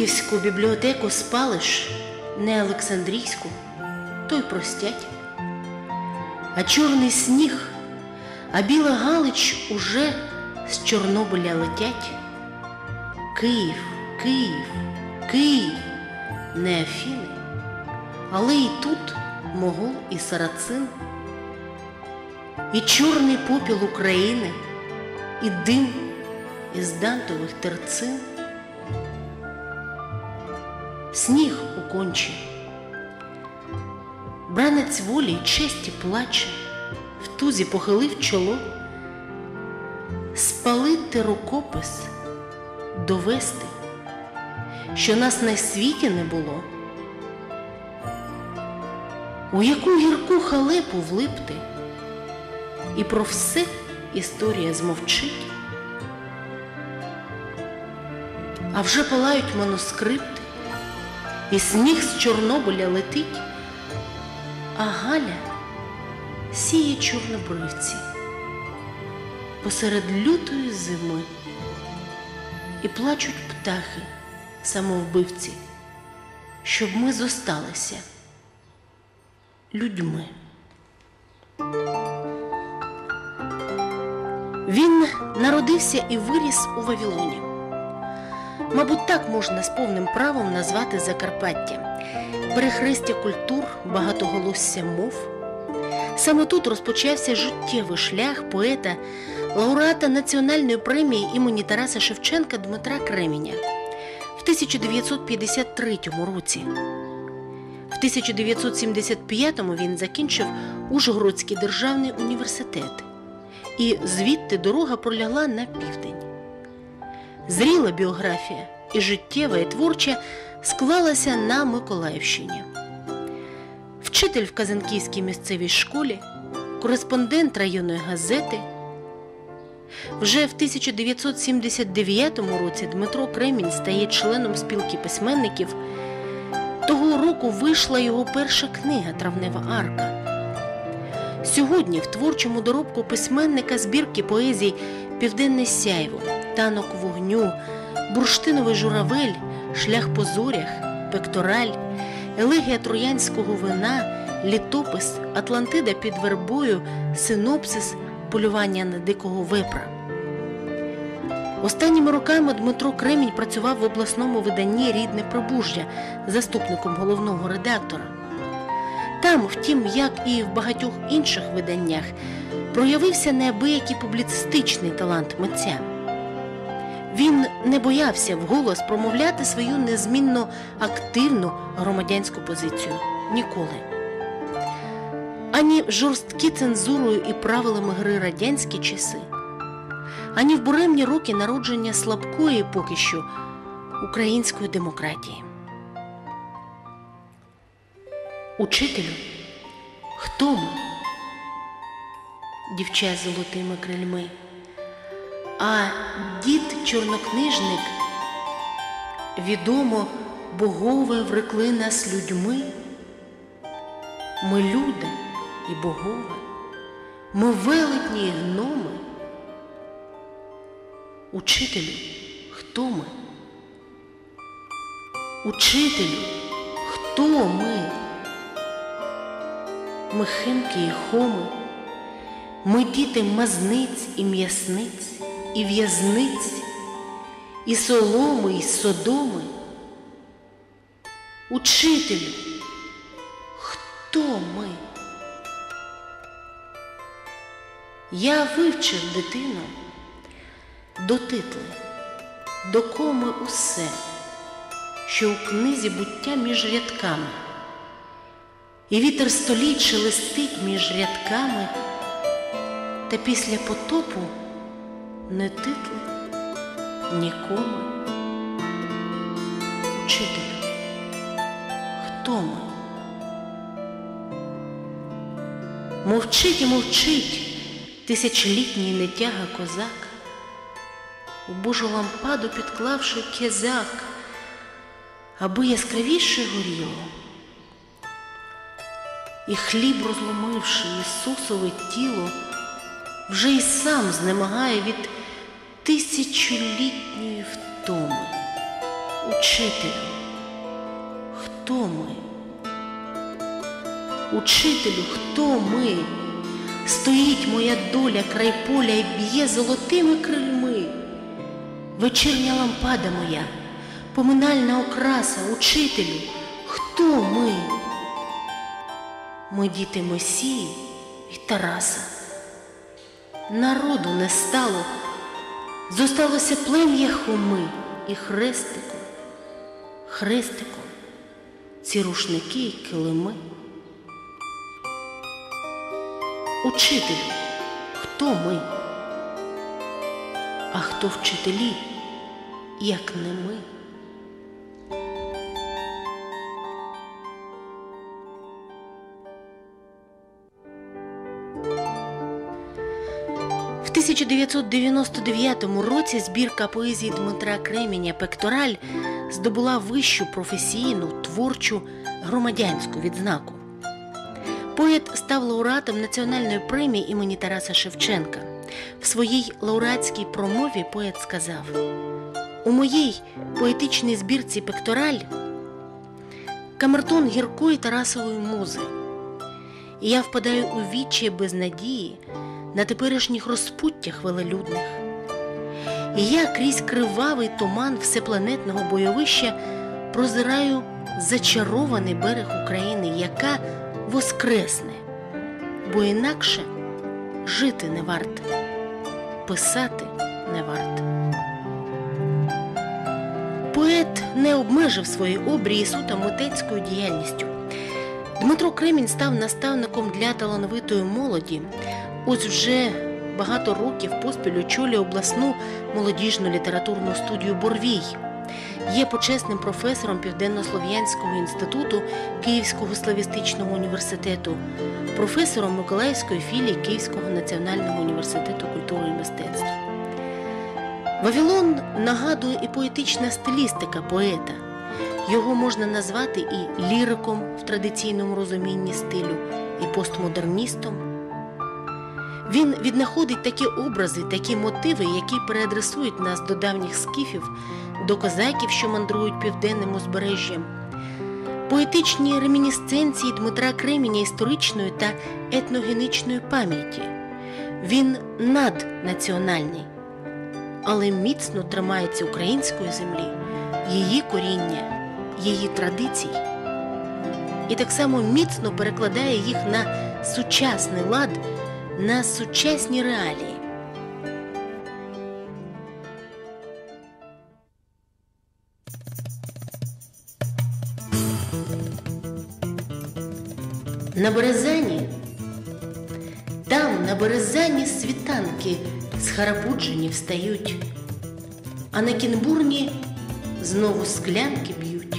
Київську бібліотеку спалиш, не Олександрійську, то й простять. А чорний сніг, а біла Галич уже з Чорнобиля летять. Київ, Київ, Київ, не Афіни, але і тут могол і сарацин, і чорний попіл України, і дим із дантових терцин. Сніг у кончі, бранець волі й честі плаче, в тузі похилив чоло. Спалити рукопис, довести, що нас на світі не було. У яку гірку халепу влипти, і про все історія змовчить. А вже палають манускрипти, і сніг з Чорнобиля летить, а Галя сіє чорнобривці посеред лютої зими, і плачуть птахи, самовбивці, щоб ми зосталися людьми. Він народився і виріс у Вавилоні. Мабуть, так можна з повним правом назвати Закарпаття. Перехрестя культур, багатоголосся мов. Саме тут розпочався життєвий шлях поета, лауреата Національної премії імені Тараса Шевченка Дмитра Кременя в 1953 році. В 1975 він закінчив Ужгородський державний університет, і звідти дорога пролягла на південь. Зріла біографія і життєва, і творча склалася на Миколаївщині. Вчитель в Казанківській місцевій школі, кореспондент районної газети. Вже в 1979 році Дмитро Кремінь стає членом спілки письменників. Того року вийшла його перша книга «Травнева арка». Сьогодні в творчому доробку письменника збірки поезій «Південне сяйво», «Танок вогню», «Бурштиновий журавель», «Шлях по зорях», «Пектораль», «Елегія троянського вина», «Літопис», «Атлантида під вербою», «Синопсис», «Полювання на дикого вепра». Останніми роками Дмитро Кремінь працював в обласному виданні «Рідне Прибужжя» заступником головного редактора. Там, втім, як і в багатьох інших виданнях, проявився неабиякий публіцистичний талант митця. Він не боявся вголос промовляти свою незмінно активну громадянську позицію. Ніколи. Ані в жорсткі цензурою і правилами гри радянські часи, ані в буремні роки народження слабкої поки що української демократії. Учителю, хто ми? Дівча з золотими крильми. А дід-чорнокнижник, відомо, богове врекли нас людьми. Ми люди і богове, ми велетні і гноми. Учителю, хто ми? Учителю, хто ми? Ми химки і хоми, ми діти мазниць і м'ясниць, і в'язниць, і соломи, і содоми. Учителю, хто ми? Я вивчив дитину до титли, до коми усе, що у книзі буття між рядками. І вітер століть шелестить між рядками, та після потопу не титли, ні коми. Учителю, хто ми? Мовчить і мовчить тисячолітній нетяга козак, у Божу лампаду підклавши кизак, аби яскравіше горіло. І хліб розломивши Ісусове тіло, вже й сам знемагає від тисячолітньої втоми. Учителю, хто ми? Учителю, хто ми? Стоїть моя доля край поля і б'є золотими крильми. Вечірня лампада моя, поминальна окраса, учителю, хто ми? Ми діти Месії і Тараса. Народу не стало, зосталося плем'я Хоми і хрестиком, хрестиком ці рушники й килими. Учителю, хто ми? А хто вчителі, як не ми? В 1999 році збірка поезії Дмитра Кременя «Пектораль» здобула вищу професійну, творчу, громадянську відзнаку. Поет став лауреатом Національної премії імені Тараса Шевченка. В своїй лауреатській промові поет сказав: «У моїй поетичній збірці «Пектораль» камертон гіркої Тарасової музи. І я впадаю у відчай без надії на теперішніх розпуттях велелюдних. І я крізь кривавий туман всепланетного бойовища прозираю зачарований берег України, яка воскресне, бо інакше жити не варт, писати не варт». Поет не обмежив свої обрії суто митецькою діяльністю. Дмитро Кремінь став наставником для талановитої молоді. Ось вже багато років поспіль очолює обласну молодіжну літературну студію «Борвій». Є почесним професором Південно-Слов'янського інституту Київського славістичного університету, професором Миколаївської філії Київського національного університету культури і мистецтв. «Вавилон» нагадує і поетична стилістика поета. Його можна назвати і ліриком в традиційному розумінні стилю, і постмодерністом. Він віднаходить такі образи, такі мотиви, які переадресують нас до давніх скіфів, до козаків, що мандрують південним узбережжям. Поетичні ремінісценції Дмитра Кременя історичної та етногенічної пам'яті. Він наднаціональний, але міцно тримається української землі, її коріння, її традицій. І так само міцно перекладає їх на сучасний лад, на сучасні реалії. На Березані, там на Березані світанки схарабуджені встають, а на Кінбурні знову склянки б'ють.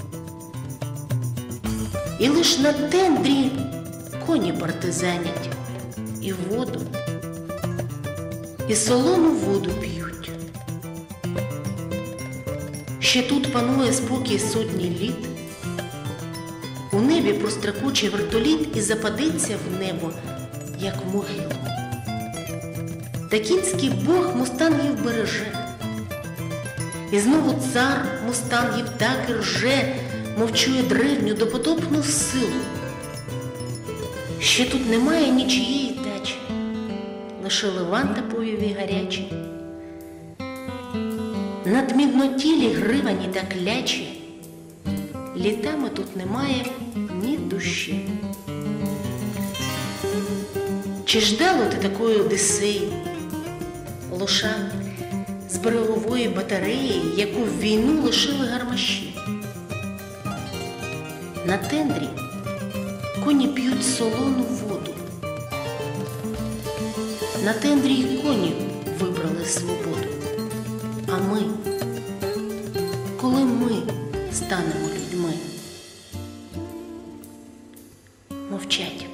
І лиш на тендрі коні партизанять, і воду, і солону воду п'ють. Ще тут панує спокій сотні літ, у небі простракоче вертоліт і западеться в небо, як в могилу. Та кінський бог мустангів береже, і знову цар мустангів так і рже, мов чує древню допотопну силу. Ще тут немає нічиєї дачі, лише леванта повіві гарячі. Надміднотілі гривані та клячі, літами тут немає ні душі. Чи ждало ти такої Одесеї, лоша з берегової батареї, яку в війну лишили гармаші? На тендрі коні п'ють солону воду, на тендрі й коні вибрали свободу. А ми, коли ми станемо людьми? Мовчать.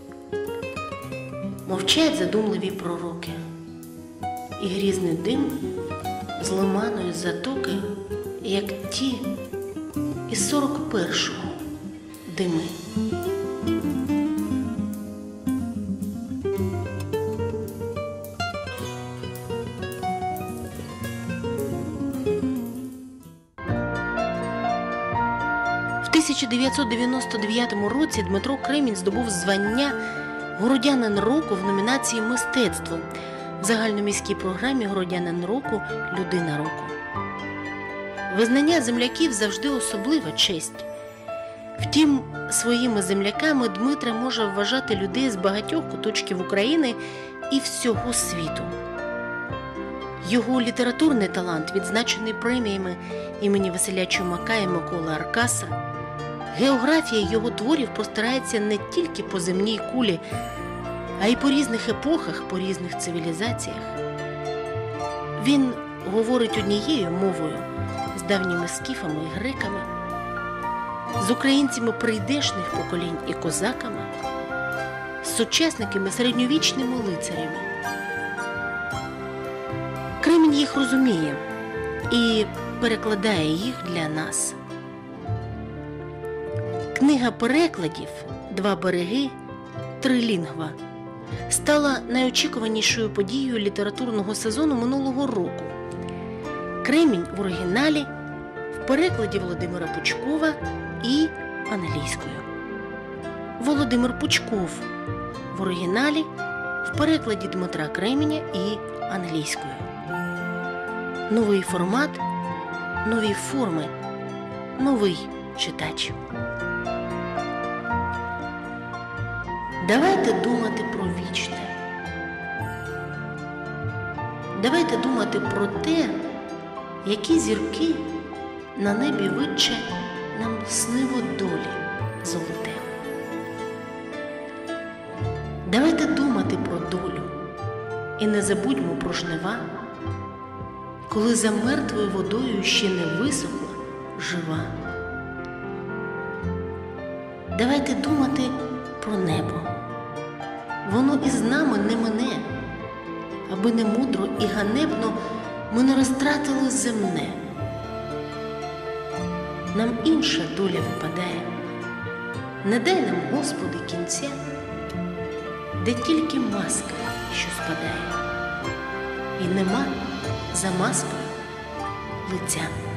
Мовчать задумливі пророки, і грізний дим з лиманої затоки, як ті із 41-го дими. 1999 році Дмитро Кремінь здобув звання «Городянин року» в номінації «Мистецтво» в загальноміській програмі «Городянин року. Людина року». Визнання земляків завжди особлива честь. Втім, своїми земляками Дмитро може вважати людей з багатьох куточків України і всього світу. Його літературний талант, відзначений преміями імені Василя Чумака і Миколи Аркаса, географія його творів простирається не тільки по земній кулі, а й по різних епохах, по різних цивілізаціях. Він говорить однією мовою з давніми скіфами і греками, з українцями прийдешних поколінь і козаками, з сучасниками середньовічними лицарями. Кремінь їх розуміє і перекладає їх для нас. Книга перекладів «Два береги. Трилінгва» стала найочікуванішою подією літературного сезону минулого року. Кремінь в оригіналі, в перекладі Володимира Пучкова і англійською. Володимир Пучков в оригіналі, в перекладі Дмитра Кременя і англійською. Новий формат, нові форми, новий читач. Давайте думати про вічне. Давайте думати про те, які зірки на небі витче нам сниво долі золоте. Давайте думати про долю і не забудьмо про жнива, коли за мертвою водою ще не висохла жива. Давайте думати про небо. Воно із нами не мине, аби не мудро і ганебно ми не розтратили земне. Нам інша доля випадає. Не дай нам, Господи, кінця, де тільки маска, що спадає, і нема за маскою лиця.